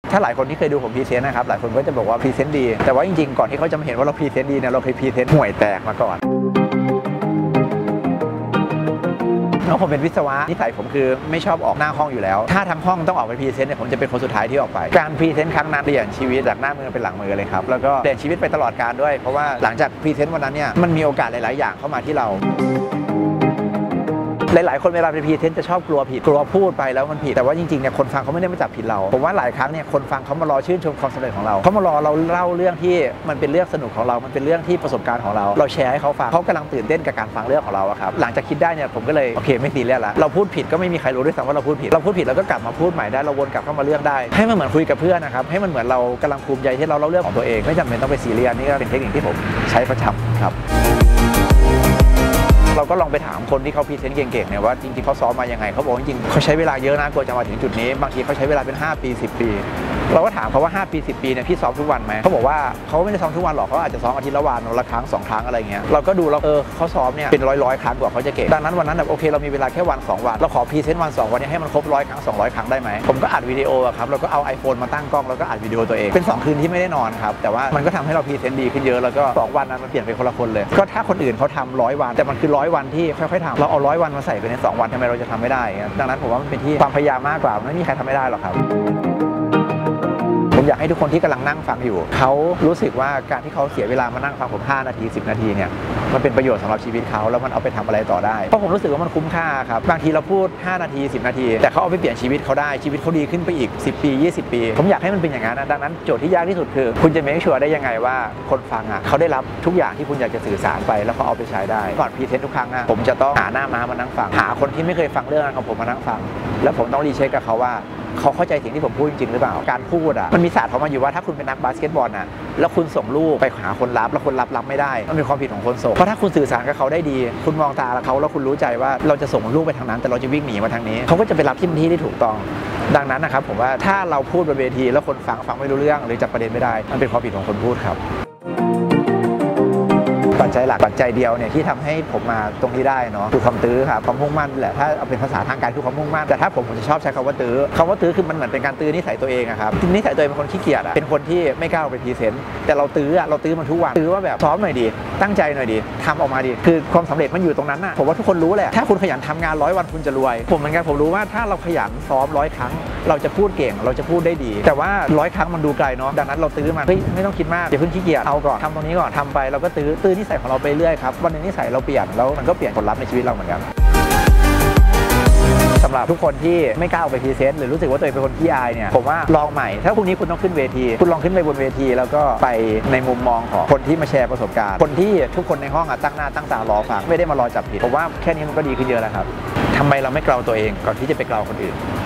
ถ้าหลายคนที่เคยดูผมพรีเซนต์นะครับหลายคนก็จะบอกว่าพรีเซนต์ดีแต่ว่าจริงๆก่อนที่เขาจะมาเห็นว่าเราพรีเซนต์ดีเนี่ยเราเคยพรีเซนต์ห่วยแตกมาก่อนแล้วผมเป็นวิศวะนิสัยผมคือไม่ชอบออกหน้าห้องอยู่แล้วถ้าทั้งห้องต้องออกไปพรีเซนต์เนี่ยผมจะเป็นคนสุดท้ายที่ออกไปการพรีเซนต์ครั้งนั้นเปลี่ยนชีวิตจากหน้ามือเป็นหลังมือเลยครับแล้วก็เปลี่ยนชีวิตไปตลอดกาลด้วยเพราะว่าหลังจากพรีเซนต์วันนั้นเนี่ยมันมีโอกาสหลายๆอย่างเข้ามาที่เราหลายๆคนเวลาไปพรีเซนต์จะชอบกลัวผิดกลัวพูดไปแล้วมันผิดแต่ว่าจริงๆเนี่ยคนฟังเขาไม่ได้มาจับผิดเราผมว่าหลายครั้งเนี่ยคนฟังเขามารอชื่นชมความสำเร็จของเราเขามารอเราเล่าเรื่องที่มันเป็นเรื่องสนุกของเรามันเป็นเรื่องที่ประสบการณ์ของเราแชร์ให้เขาฟังเขากำลังตื่นเต้นกับการฟังเรื่องของเราครับหลังจากคิดได้เนี่ยผมก็เลยโอเคไม่ซีเรียสละเราพูดผิดก็ไม่มีใครรู้ด้วยซ้ำว่าเราพูดผิดแล้วก็กลับมาพูดใหม่ได้เราวนกลับเข้ามาเรื่องได้ให้มันเหมือนคุยกับเพื่อนนะครับให้มันเหมือนเรากำลังภูมิใจที่เราเล่าเรื่องของตัวเองไม่จำเป็นต้องไปซีเรียสนี่ก็เป็นเทคนิคที่ผมใช้ประจำครับเราก็ลองไปถามคนที่เขาพรีเซนต์เก่งๆเนี่ยว่าจริงๆเขาซ้อมมายังไงเขาบอกจริงๆเขาใช้เวลาเยอะนะกว่าจะมาถึงจุดนี้บางทีเขาใช้เวลาเป็น5 ปี10 ปีเราก็ถามเขาว่า5 ปี10 ปีเนี่ยพี่ซ้อมทุกวันไหมเขาบอกว่าเขาไม่ได้ซ้อมทุกวันหรอกเขาอาจจะซ้อมอาทิตย์ละวันละครั้ง2 ครั้งอะไรเงี้ยเราก็ดูแล้วเขาซ้อมเนี่ยเป็นร้อยครั้งกว่าเขาจะเก่งดังนั้นวันนั้นแบบโอเคเรามีเวลาแค่วัน2 วันเราขอพรีเซนต์วัน2 วันนี้ให้มันครบ100 ครั้ง200 ครั้งได้ไหมผมก็อัดวิดีโอครับแล้วก็เอา iPhone มาตั้งกล้องแล้วก็อัดวิดีโอตัวเองเป็น2 คืนที่ไม่ได้นอนครับแต่ว่ามันก็ทำให้เราพรีเซนต์ดีขึ้นเยอะแล้วก็2 วันนั้นมันเปลี่ยนไปคนละคนเลยก็ถ้าคนอื่นเขาทำ100 วันแต่มันคือ100 วันที่ค่อยๆทำเราเอา100 วันมาใส่ไปใน2 วันทำไมเราจะทำไม่ได้ดังนั้นผมว่ามันเป็นที่ความพยายามมากกว่าไม่มีใครทำไม่ได้หรอกครับผมอยากให้ทุกคนที่กำลังนั่งฟังอยู่เขารู้สึกว่าการที่เขาเสียเวลามานั่งฟังผม5 นาที10 นาทีเนี่ยมันเป็นประโยชน์สำหรับชีวิตเขาแล้วมันเอาไปทำอะไรต่อได้เพราะผมรู้สึกว่ามันคุ้มค่าครับบางทีเราพูด5 นาที10 นาทีแต่เขาเอาไปเปลี่ยนชีวิตเขาได้ชีวิตเขาดีขึ้นไปอีก10 ปี20 ปีผมอยากให้มันเป็นอย่างนั้นดังนั้นโจทย์ที่ยากที่สุดคือคุณจะเมคชัวร์ได้ยังไงว่าคนฟังเขาได้รับทุกอย่างที่คุณอยากจะสื่อสารไปแล้วเขาเอาไปใช้ได้ก่อนพรีเซนต์ทุกครั้งผมจะต้องหาหน้าม้ามานั่งฟังหาคนที่ไม่เคยฟังเรื่องของผมมานั่งฟังแล้วผมต้องรีเช็คกับเขาว่าเขาเข้าใจสิ่งที่ผมพูดจริงหรือเปล่าการพูดมันมีศาสตร์ของมันอยู่ว่าถ้าคุณเป็นนักบาสเกตบอลแล้วคุณส่งลูกไปหาคนรับแล้วคนรับไม่ได้มันเป็นความผิดของคนส่งเพราะถ้าคุณสื่อสารกับเขาได้ดีคุณมองตาเขาแล้วคุณรู้ใจว่าเราจะส่งลูกไปทางนั้นแต่เราจะวิ่งหนีมาทางนี้เขาก็จะไปรับที่ที่ถูกต้องดังนั้นนะครับผมว่าถ้าเราพูดบนเวทีแล้วคนฟังไม่รู้เรื่องหรือจับประเด็นไม่ได้มันเป็นความผิดของคนพูดครับปัจจัยหลักปัจจัยเดียวเนี่ยที่ทำให้ผมมาตรงนี้ได้เนาะคือความตื้อครับความมุ่งมั่นแหละถ้าเอาเป็นภาษาทางการคือความมุ่งมั่นแต่ถ้าผมจะชอบใช้คำว่าตื้อคือมันเหมือนเป็นการตื้อนิสัยตัวเองครับนิสัยตัวเองเป็นคนขี้เกียจเป็นคนที่ไม่กล้าไปพรีเซนต์แต่เราตื้อมันทุกวันตื้อว่าแบบซ้อมหน่อยดีตั้งใจหน่อยดีทำออกมาดีคือความสำเร็จมันอยู่ตรงนั้นผมว่าทุกคนรู้แหละถ้าคุณขยันทำงาน100 วันคุณจะรวยผมเหมือนกันผมรู้ว่าถ้าเราขยันซ้อม100 ครั้งเราจะพูดเก่งเราจะพูดได้ดีแต่ว่า100 ครั้งมันดูไกลเนาะดังนั้นเราตื้อมันไม่ต้องคิดมากอย่าเพิ่งขี้เกียจเอาก่อนทำตรงนี้ก่อนทำไปเราก็ตื้อนิสัยของเราไปเรื่อยครับวันนึงนิสัยเราเปลี่ยนแล้วมันก็เปลี่ยนผลลัพธ์ในชีวิตเราเหมือนกันสำหรับทุกคนที่ไม่กล้าไปพรีเซนต์หรือรู้สึกว่าตัวเองเป็นคนขี้อายเนี่ยผมว่าลองใหม่ถ้าพรุ่งนี้คุณต้องขึ้นเวทีคุณลองขึ้นไปบนเวทีแล้วก็ไปในมุมมองของคนที่มาแชร์ประสบการณ์คนที่ทุกคนในห้องตั้งหน้าตั้งตารอฟังไม่ได้มารอจับผิดผมว่าแค่นี้มันก็ดีขึ้นเยอะแล้วครับทำไมเราไม่เกลาตัวเองก่อนที่จะไปเกลาคนอื่น